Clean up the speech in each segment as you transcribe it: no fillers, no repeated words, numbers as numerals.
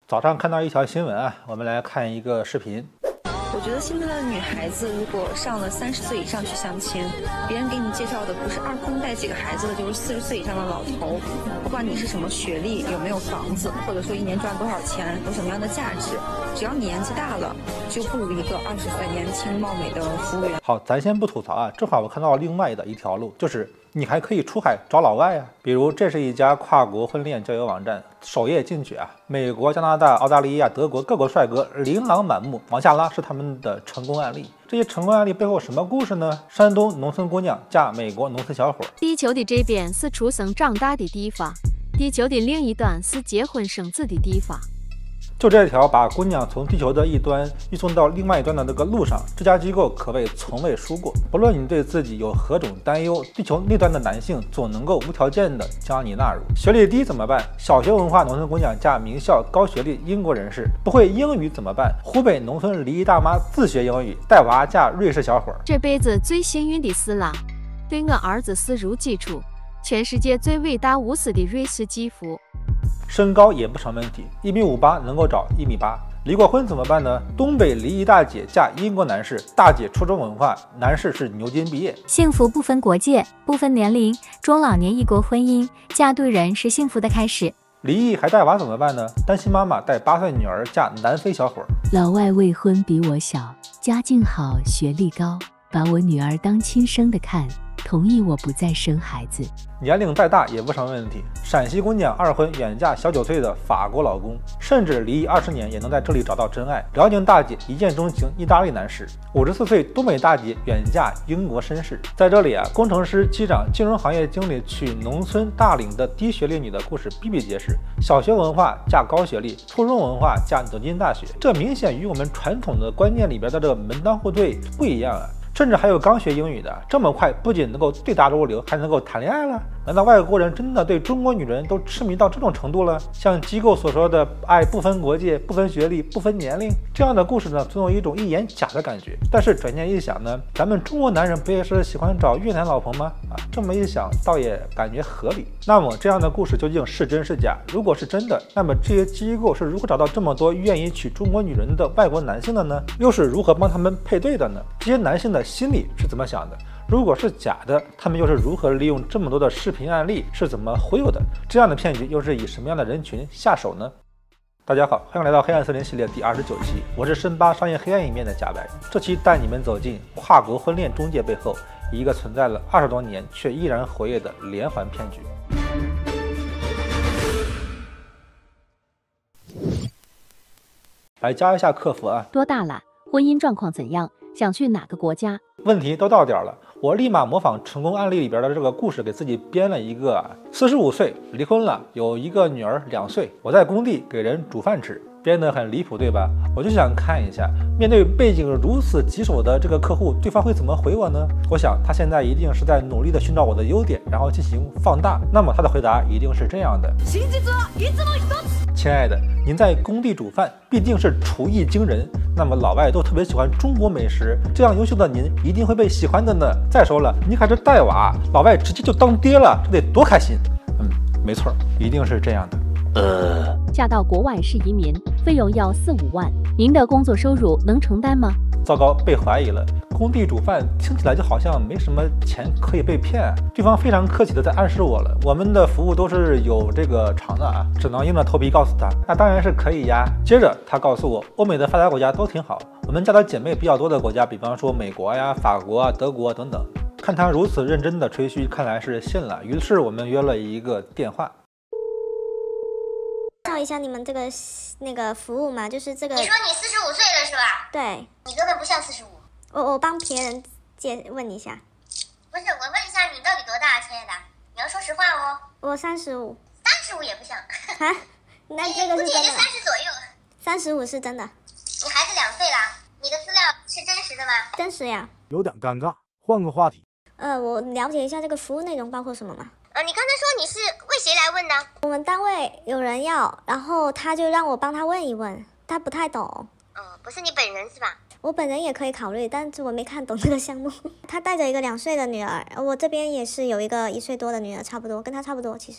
早上看到一条新闻啊，我们来看一个视频。 我觉得现在的女孩子如果上了30岁以上去相亲，别人给你介绍的不是二婚带几个孩子的，就是40岁以上的老头。不管你是什么学历，有没有房子，或者说一年赚多少钱，有什么样的价值，只要你年纪大了，就不如一个20岁年轻貌美的服务员。 好，咱先不吐槽啊，正好我看到另外的一条路，就是你还可以出海找老外啊。比如这是一家跨国婚恋交友网站，首页进去啊，美国、加拿大、澳大利亚、德国各国帅哥琳琅满目，往下拉是他们的成功案例。这些成功案例背后什么故事呢？山东农村姑娘嫁美国农村小伙。 地球的这边是出生长大的地方，地球的另一端是结婚生子的地方。 就这条把姑娘从地球的一端运送到另外一端的这个路上，这家机构可谓从未输过。不论你对自己有何种担忧，地球那端的男性总能够无条件的将你纳入。学历低怎么办？小学文化农村姑娘嫁名校高学历英国人士。不会英语怎么办？湖北农村离异大妈自学英语，带娃嫁瑞士小伙。 这辈子最幸运的事了，对我儿子视如己出，全世界最伟大无私的瑞士继父。 身高也不成问题，1.58米能够找1.8米。离过婚怎么办呢？东北离异大姐嫁英国男士，大姐初中文化，男士是牛津毕业。 幸福不分国界，不分年龄，中老年异国婚姻，嫁对人是幸福的开始。 离异还带娃怎么办呢？单亲妈妈带8岁女儿嫁南非小伙。 老外未婚比我小，家境好，学历高，把我女儿当亲生的看，同意我不再生孩子。 年龄再大也不成问题。陕西姑娘二婚远嫁小9岁的法国老公，甚至离异20年也能在这里找到真爱。辽宁大姐一见钟情意大利男士，54岁东北大姐远嫁英国绅士。在这里啊，工程师、机长、金融行业经理娶农村大龄的低学历女的故事比比皆是。小学文化嫁高学历，初中文化嫁牛津大学，这明显与我们传统的观念里边的这个门当户对不一样啊。甚至还有刚学英语的，这么快不仅能够对答如流，还能够谈恋爱了？难道外国人真的对中国女人都痴迷到这种程度了？像机构所说的爱不分国界、不分学历、不分年龄，这样的故事呢，总有一种一眼假的感觉。但是转念一想呢，咱们中国男人不也是喜欢找越南老婆吗？这么一想，倒也感觉合理。那么这样的故事究竟是真是假？如果是真的，那么这些机构是如何找到这么多愿意娶中国女人的外国男性的呢？又是如何帮他们配对的呢？这些男性的心里是怎么想的？如果是假的，他们又是如何利用这么多的视频案例，是怎么忽悠的？这样的骗局又是以什么样的人群下手呢？大家好，欢迎来到黑暗森林系列第29期，我是深扒商业黑暗一面的贾白。这期带你们走进跨国婚恋中介背后一个存在了20多年却依然活跃的连环骗局。来加一下客服啊。 多大了？婚姻状况怎样？想去哪个国家？ 问题都到点了，我立马模仿成功案例里边的这个故事，给自己编了一个45岁离婚了，有一个女儿2岁，我在工地给人煮饭吃，编得很离谱，对吧？我就想看一下，面对背景如此棘手的这个客户，对方会怎么回我呢？我想他现在一定是在努力的寻找我的优点，然后进行放大。那么他的回答一定是这样的：亲爱的，您在工地煮饭，必定是厨艺惊人。那么老外都特别喜欢中国美食，这样优秀的您一定会被喜欢的呢。再说了，您还是带娃，老外直接就当爹了，这得多开心。没错，一定是这样的。 嫁到国外是移民，费用要4、5万，您的工作收入能承担吗？ 糟糕，被怀疑了。工地煮饭听起来就好像没什么钱可以被骗。对方非常客气的在暗示我了，我们的服务都是有这个偿的啊，只能硬着头皮告诉他，那当然是可以呀。接着他告诉我，欧美的发达国家都挺好，我们家的姐妹比较多的国家，比方说美国呀、法国啊、德国等等。看他如此认真的吹嘘，看来是信了。于是我们约了一个电话。 介绍一下你们这个那个服务嘛，就是这个。 你说你45岁了是吧？ 对。 你根本不像45。 我帮别人问一下。 不是，我问一下你到底多大，亲爱的？你要说实话哦。 我35。 35也不像。 啊？那这个是真的。 你30左右。 35是真的。 你孩子2岁啦？你的资料是真实的吗？ 真实呀。 有点尴尬，换个话题。 我了解一下这个服务内容包括什么吗？ 你刚才说你是为谁来问的？ 我们单位有人要，然后他就让我帮他问一问，他不太懂。 不是你本人是吧？ 我本人也可以考虑，但是我没看懂这个项目。他带着一个2岁的女儿，我这边也是有一个1岁多的女儿，差不多跟他差不多其实。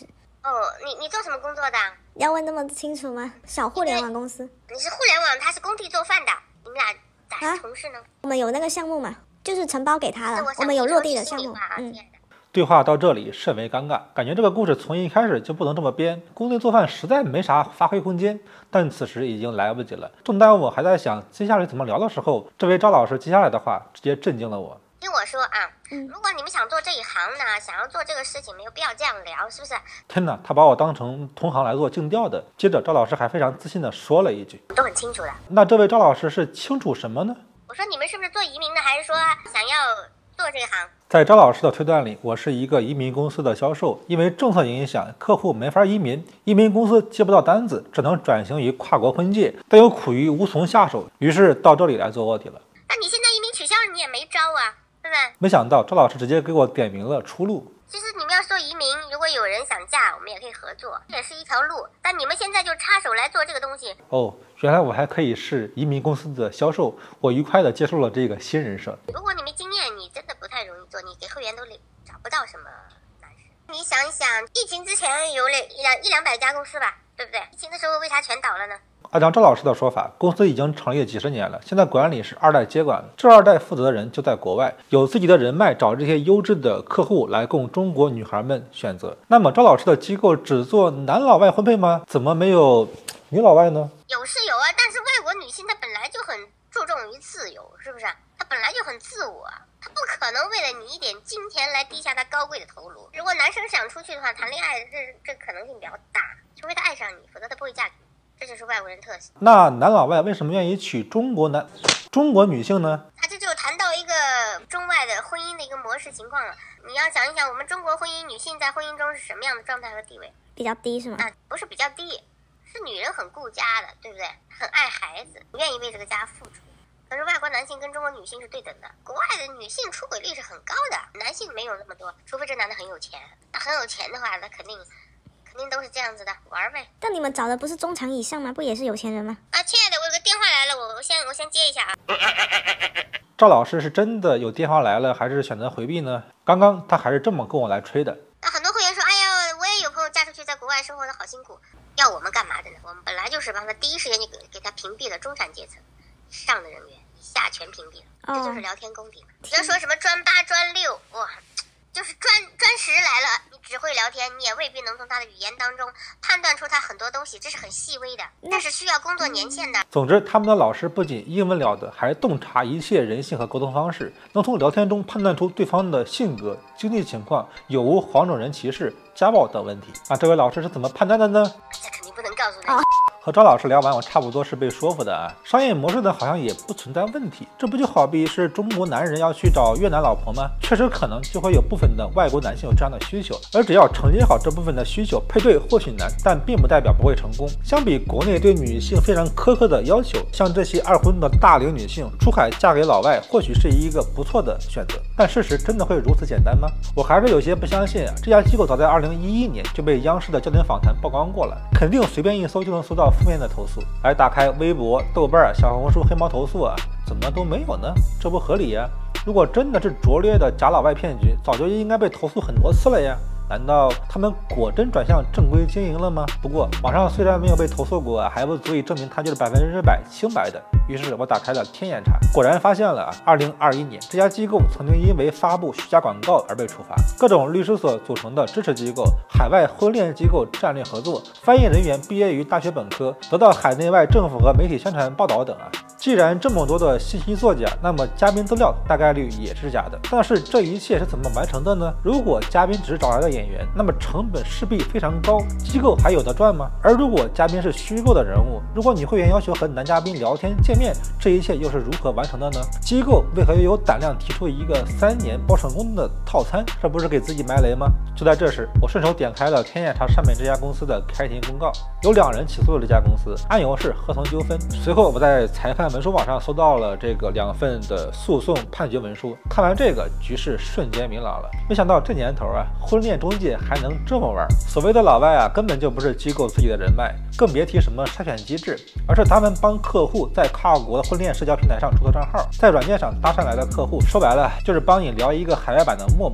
你做什么工作的？ 要问那么清楚吗？小互联网公司。 你是互联网，他是工地做饭的，你们俩咋是同事呢？ 我们有那个项目嘛，就是承包给他了，我们有落地的项目。 对话到这里甚为尴尬，感觉这个故事从一开始就不能这么编，工地做饭实在没啥发挥空间。但此时已经来不及了。正当我还在想接下来怎么聊的时候，这位赵老师接下来的话直接震惊了我。 听我说啊，如果你们想做这一行呢，想要做这个事情，没有必要这样聊，是不是？ 天哪，他把我当成同行来做竞调的。接着赵老师还非常自信地说了一句：“ 都很清楚的。” 那这位赵老师是清楚什么呢？ 我说你们是不是做移民的，还是说想要做这个行？ 在赵老师的推断里，我是一个移民公司的销售，因为政策影响，客户没法移民，移民公司接不到单子，只能转型于跨国婚介，但又苦于无从下手，于是到这里来做卧底了。 那你现在移民取消了，你也没招啊，对不对？ 没想到赵老师直接给我点明了出路。 其实你们要说移民，如果有人想嫁，我们也可以合作，这也是一条路。但你们现在就插手来做这个东西。 哦，原来我还可以是移民公司的销售，我愉快地接受了这个新人设。 如果你没经验，你真的不太容易做，你给会员都找不到什么难事。你想一想，疫情之前有100-200家公司吧，对不对？疫情的时候为啥全倒了呢？ 按照赵老师的说法，公司已经成立了几十年了，现在管理是2代接管，这2代负责的人就在国外，有自己的人脉，找这些优质的客户来供中国女孩们选择。那么赵老师的机构只做男老外婚配吗？怎么没有女老外呢？ 有是有啊，但是外国女性她本来就很注重于自由，是不是？她本来就很自我，她不可能为了你一点金钱来低下她高贵的头颅。如果男生想出去的话，谈恋爱这可能性比较大，除非他爱上你，否则他不会嫁给你。这就是外国人特性。 那男老外为什么愿意娶中国女性呢？ 这就谈到一个中外的婚姻的一个模式情况了。你要想一想，我们中国婚姻，女性在婚姻中是什么样的状态和地位？ 比较低是吗？ 不是比较低，是女人很顾家的，对不对？很爱孩子，愿意为这个家付出。可是外国男性跟中国女性是对等的，国外的女性出轨率是很高的，男性没有那么多，除非这男的很有钱。那很有钱的话，那肯定都是这样子的，玩呗。 但你们找的不是中产以上吗？不也是有钱人吗？ 亲爱的，我有个电话来了，我先接一下啊。 赵老师是真的有电话来了，还是选择回避呢？刚刚他还是这么跟我来吹的。 那很多会员说，哎呀，我也有朋友嫁出去，在国外生活的好辛苦，要我们干嘛的呢？我们本来就是帮他第一时间就给他屏蔽了中产阶层上的人员，以下全屏蔽了，这就是聊天功底嘛。你要说什么专8专6，哇，就是专10来了，你只会聊天，你也未必能从他的语言当中判断出他很多东西，这是很细微的，但是需要工作年限的。 总之，他们的老师不仅英文了得，还洞察一切人性和沟通方式，能从聊天中判断出对方的性格、经济情况，有无黄种人歧视、家暴等问题。那这位老师是怎么判断的呢？ 这肯定不能告诉你。 和赵老师聊完，我差不多是被说服的啊。商业模式呢，好像也不存在问题。这不就好比是中国男人要去找越南老婆吗？确实可能就会有部分的外国男性有这样的需求，而只要承接好这部分的需求，配对或许难，但并不代表不会成功。相比国内对女性非常苛刻的要求，像这些2婚的大龄女性出海嫁给老外，或许是一个不错的选择。但事实真的会如此简单吗？我还是有些不相信啊。这家机构早在2011年就被央视的焦点访谈曝光过了，肯定随便一搜就能搜到负面的投诉。而打开微博、豆瓣、小红书黑猫投诉啊，怎么都没有呢？这不合理呀！如果真的是拙劣的假老外骗局，早就应该被投诉很多次了呀。难道他们果真转向正规经营了吗？不过网上虽然没有被投诉过，还不足以证明它就是100%清白的。于是我打开了天眼查，果然发现了2021年这家机构曾经因为发布虚假广告而被处罚。各种律师所组成的支持机构、海外婚恋机构战略合作、翻译人员毕业于大学本科，得到海内外政府和媒体宣传报道等啊。既然这么多的信息作假，那么嘉宾资料大概率也是假的。但是这一切是怎么完成的呢？如果嘉宾只是找来的演员，那么成本势必非常高，机构还有得赚吗？而如果嘉宾是虚构的人物，如果你会员要求和男嘉宾聊天见面，这一切又是如何完成的呢？机构为何又有胆量提出一个3年包成功的套餐？这不是给自己埋雷吗？就在这时，我顺手点开了天眼查上面这家公司的开庭公告，有2人起诉了这家公司，案由是合同纠纷。随后我在裁判文书网上搜到了这个2份的诉讼判决文书，看完这个局势瞬间明朗了。没想到这年头啊，婚恋中介还能这么玩。所谓的老外啊，根本就不是机构自己的人脉，更别提什么筛选机制，而是他们帮客户在跨国的婚恋社交平台上注册账号，在软件上搭上来的客户，说白了就是帮你聊一个海外版的陌陌。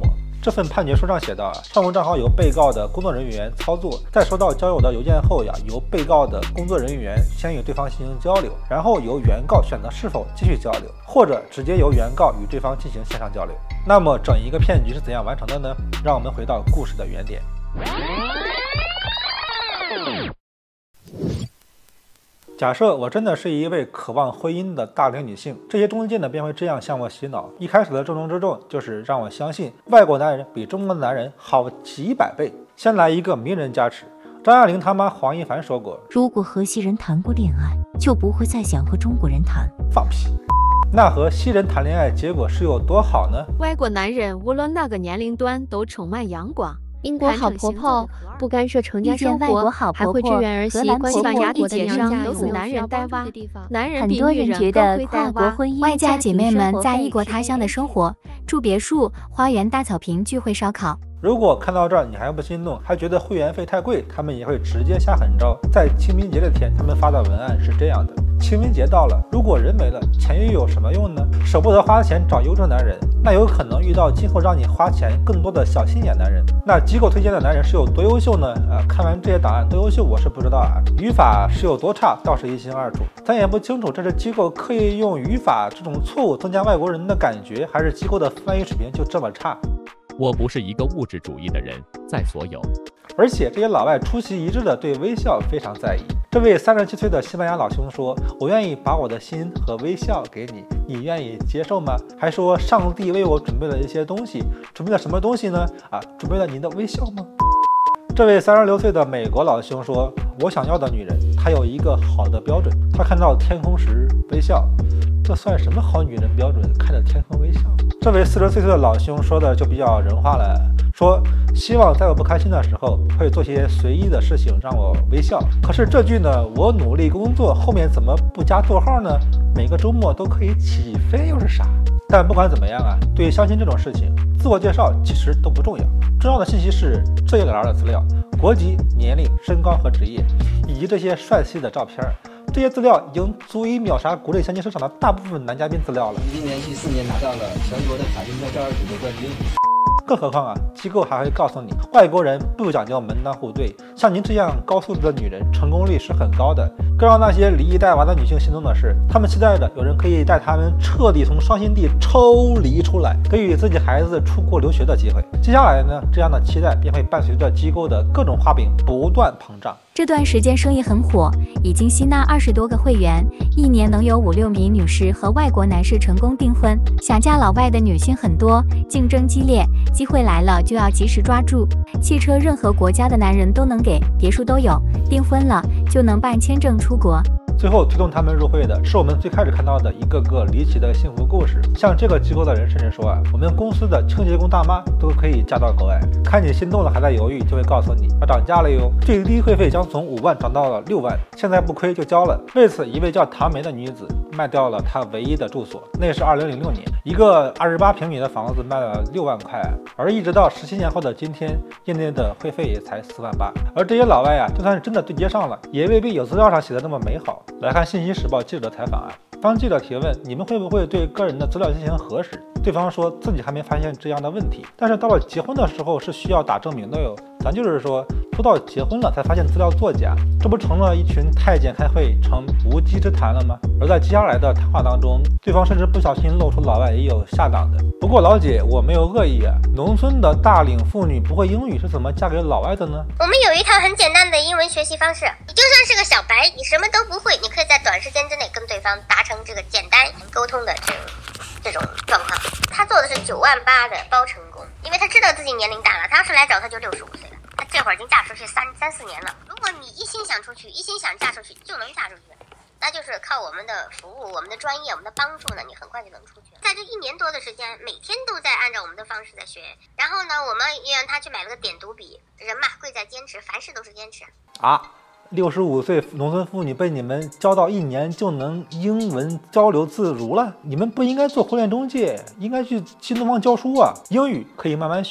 这份判决书上写道上述账号由被告的工作人员操作，在收到交友的邮件后由被告的工作人员先与对方进行交流，然后由原告选择是否继续交流，或者直接由原告与对方进行线上交流。那么整一个骗局是怎样完成的呢？让我们回到故事的原点。假设我真的是一位渴望婚姻的大龄女性，这些中介呢便会这样向我洗脑。一开始的重中之重就是让我相信外国男人比中国的男人好几百倍。先来一个名人加持，张爱玲他妈黄一凡说过， 如果和西人谈过恋爱，就不会再想和中国人谈。 放屁！那和西人谈恋爱结果是有多好呢？ 外国男人无论哪个年龄段都充满阳光。 英国好婆婆不干涉成家生活，还会支援儿媳。 西班牙地铁上都是男人带娃，男人比女人更会带娃。 外嫁姐妹们在异国他乡的生活，住别墅、花园、大草坪聚会烧烤。 如果看到这儿你还不心动，还觉得会员费太贵，他们也会直接下狠招。在清明节这天，他们发的文案是这样的：清明节到了，如果人没了，钱又有什么用呢？舍不得花钱找优质男人，那有可能遇到今后让你花钱更多的小心眼男人。那机构推荐的男人是有多优秀呢？看完这些档案多优秀我是不知道啊，语法是有多差倒是一清二楚。咱也不清楚这是机构刻意用语法这种错误增加外国人的感觉，还是机构的翻译水平就这么差。 我不是一个物质主义的人，在所有。 而且这些老外出奇一致的对微笑非常在意。这位37岁的西班牙老兄说，我愿意把我的心和微笑给你，你愿意接受吗？还说上帝为我准备了一些东西，准备了什么东西呢？准备了您的微笑吗？这位36岁的美国老兄说，我想要的女人，她有一个好的标准，她看到天空时微笑。这算什么好女人标准？看着天空微笑。这位40岁的老兄说的就比较人话了，说希望在我不开心的时候会做些随意的事情让我微笑。可是这句呢，我努力工作后面怎么不加逗号呢？每个周末都可以起飞又是啥？但不管怎么样啊，对于相亲这种事情，自我介绍其实都不重要，重要的信息是这一栏的资料：国籍、年龄、身高和职业，以及这些帅气的照片。这些资料已经足以秒杀国内相亲市场的大部分男嘉宾资料了。 今年第4年拿到了全国的卡丁车12组的冠军。 更何况机构还会告诉你，外国人不讲究门当户对，像您这样高素质的女人，成功率是很高的。更让那些离异带娃的女性心动的是，她们期待着有人可以带她们彻底从伤心地抽离出来，给予自己孩子出国留学的机会。接下来呢，这样的期待便会伴随着机构的各种画饼不断膨胀。 这段时间生意很火，已经吸纳20多个会员，一年能有5、6名女士和外国男士成功订婚。想嫁老外的女性很多，竞争激烈，机会来了就要及时抓住。汽车任何国家的男人都能给，别墅都有，订婚了就能办签证出国。 最后推动他们入会的是我们最开始看到的一个个离奇的幸福故事。像这个机构的人甚至说我们公司的清洁工大妈都可以嫁到国外。看你心动了还在犹豫，就会告诉你要涨价了哟，最低会费将从5万涨到了6万，现在不亏就交了。为此，一位叫唐梅的女子卖掉了她唯一的住所，那是2006年，一个28平米的房子卖了6万块，而一直到17年后的今天，业内的会费也才4万8。而这些老外就算是真的对接上了，也未必有资料上写的那么美好。来看《信息时报》记者的采访当记者提问你们会不会对个人的资料进行核实，对方说自己还没发现这样的问题，但是到了结婚的时候是需要打证明的哟。咱就是说都到结婚了才发现资料作假，这不成了一群太监开会成无稽之谈了吗？而在接下来的谈话当中，对方甚至不小心露出老外也有下岗的。不过老姐，我没有恶意农村的大龄妇女不会英语是怎么嫁给老外的呢？ 我们有一套很简单的英文学习方式，你就算是个小白，你什么都不会，你可以在短时间之内跟对方达成这个简单沟通的这种状况。他做的是9万8的包成功，因为他知道自己年龄大了，他要是来找他就65岁了，他这会儿已经嫁出去3、4年了。如果你一心想出去，一心想嫁出去，就能嫁出去，那就是靠我们的服务、我们的专业、我们的帮助呢，你很快就能出去。在这1年多的时间，每天都在按照我们的方式在学。然后呢，我们也让他去买了个点读笔，人嘛贵在坚持，凡事都是坚持 65岁农村妇女被你们教到1年就能英文交流自如了？你们不应该做婚恋中介，应该去新东方教书英语可以慢慢学，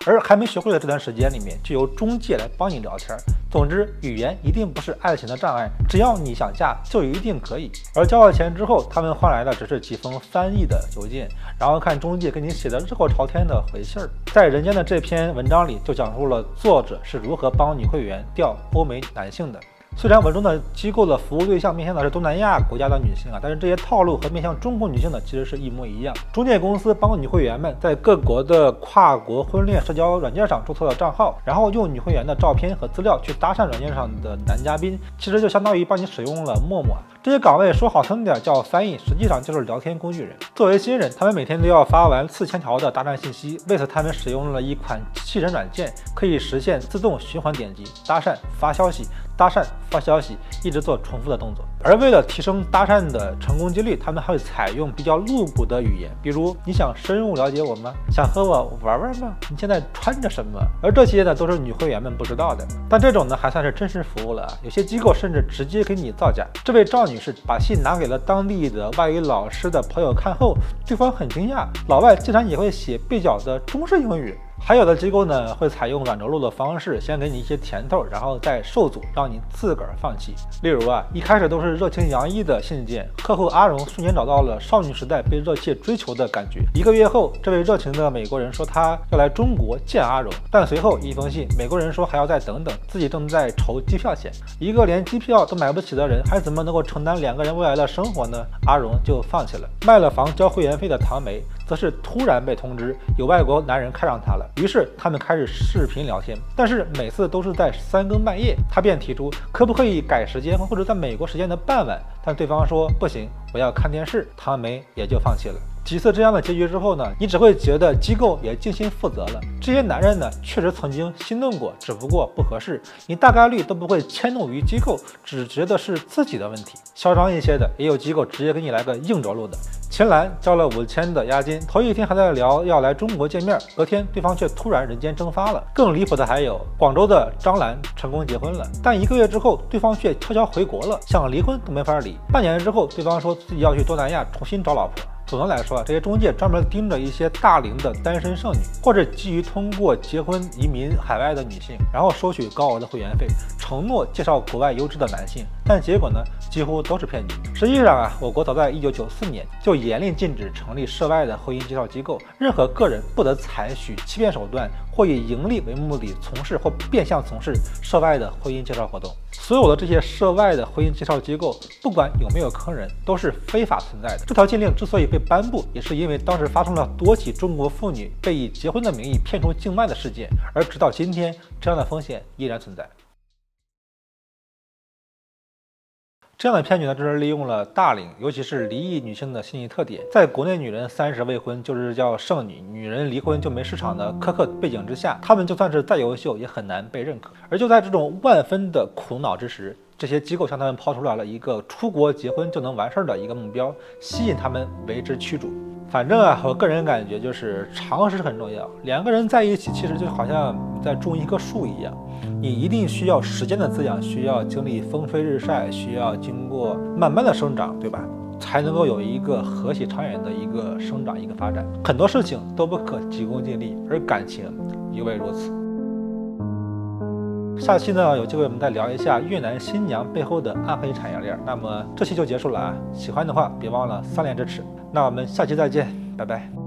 而还没学会的这段时间里面，就由中介来帮你聊天。总之，语言一定不是爱情的障碍，只要你想嫁，就一定可以。而交了钱之后，他们换来的只是几封翻译的邮件，然后看中介给你写的热火朝天的回信儿。在人间的这篇文章里，就讲述了作者是如何帮女会员钓欧美男性的。虽然文中的机构的服务对象面向的是东南亚国家的女性但是这些套路和面向中国女性的其实是一模一样。中介公司帮女会员们在各国的跨国婚恋社交软件上注册了账号，然后用女会员的照片和资料去搭讪软件上的男嘉宾，其实就相当于帮你使用了陌陌。这些岗位说好听点叫翻译，实际上就是聊天工具人。作为新人，他们每天都要发完4000条的搭讪信息，为此他们使用了一款机器人软件，可以实现自动循环点击、搭讪、发消息、搭讪、发消息，一直做重复的动作。而为了提升搭讪的成功几率，他们还会采用比较露骨的语言，比如你想深入了解我吗？想和我玩玩吗？你现在穿着什么？而这些呢，都是女会员们不知道的。但这种呢，还算是真实服务了。有些机构甚至直接给你造假。这位赵女士把信拿给了当地的外语老师的朋友看后，对方很惊讶，老外竟然也会写蹩脚的中式英语。还有的机构呢，会采用软着陆的方式，先给你一些甜头，然后再受阻，让你自个儿放弃。例如一开始都是热情洋溢的信件，客户阿荣瞬间找到了少女时代被热切追求的感觉。1个月后，这位热情的美国人说他要来中国见阿荣，但随后一封信，美国人说还要再等等，自己正在筹机票钱。一个连机票都买不起的人，还怎么能够承担2个人未来的生活呢？阿荣就放弃了。卖了房交会员费的唐梅，则是突然被通知有外国男人看上她了，于是他们开始视频聊天，但是每次都是在3更半夜。他便提出可不可以改时间，或者在美国时间的傍晚，但对方说不行，我要看电视。唐梅也就放弃了。几次这样的结局之后呢，你只会觉得机构也尽心负责了。这些男人呢，确实曾经心动过，只不过不合适。你大概率都不会迁怒于机构，只觉得是自己的问题。嚣张一些的，也有机构直接给你来个硬着陆的。秦岚交了5000的押金，头一天还在聊要来中国见面，隔天对方却突然人间蒸发了。更离谱的还有广州的张兰成功结婚了，但1个月之后对方却悄悄回国了，想离婚都没法离。半年之后，对方说自己要去东南亚重新找老婆。总的来说这些中介专门盯着一些大龄的单身剩女，或者基于通过结婚移民海外的女性，然后收取高额的会员费，承诺介绍国外优质的男性，但结果呢，几乎都是骗局。实际上我国早在1994年就严令禁止成立涉外的婚姻介绍机构，任何个人不得采取欺骗手段或以盈利为目的从事或变相从事涉外的婚姻介绍活动。所有的这些涉外的婚姻介绍机构，不管有没有坑人，都是非法存在的。这条禁令之所以被颁布，也是因为当时发生了多起中国妇女被以结婚的名义骗出境外的事件，而直到今天，这样的风险依然存在。这样的骗局呢，就是利用了大龄，尤其是离异女性的心理特点，在国内女人30未婚就是叫剩女，女人离婚就没市场的苛刻背景之下，她们就算是再优秀，也很难被认可。而就在这种万分的苦恼之时，这些机构向他们抛出来了一个出国结婚就能完事儿的一个目标，吸引他们为之驱逐。反正我个人感觉就是常识很重要。2个人在一起，其实就好像在种一棵树一样，你一定需要时间的滋养，需要经历风吹日晒，需要经过慢慢的生长，对吧？才能够有一个和谐长远的一个生长，一个发展。很多事情都不可急功近利，而感情尤为如此。下期呢，有机会我们再聊一下越南新娘背后的暗黑产业链。那么这期就结束了喜欢的话别忘了3连支持。那我们下期再见，拜拜。